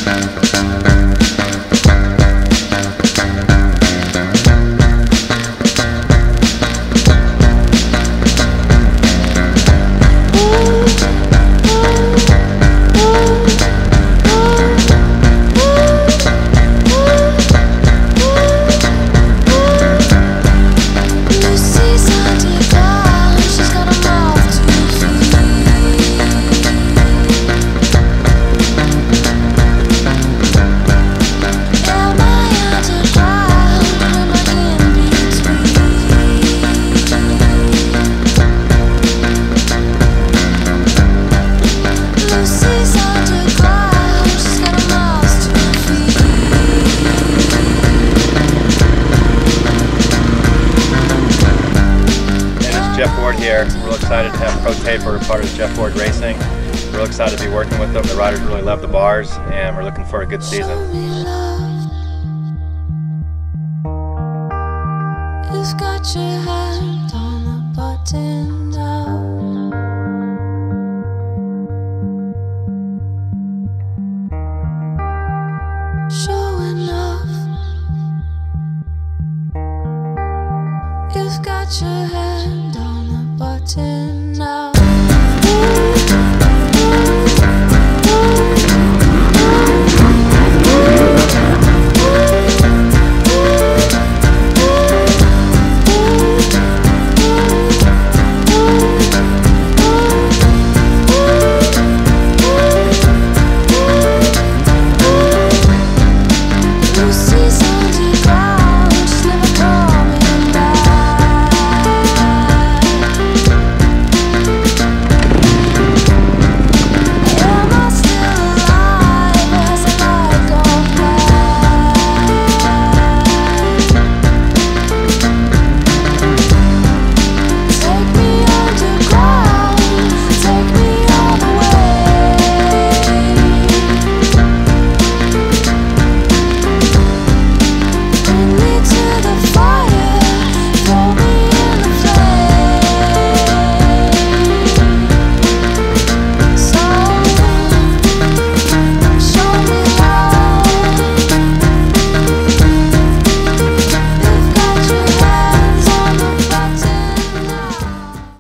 Jeff Ward here. Real excited to have Pro Taper part of Jeff Ward Racing. Real excited to be working with them. The riders really love the bars, and we're looking for a good season. It's got you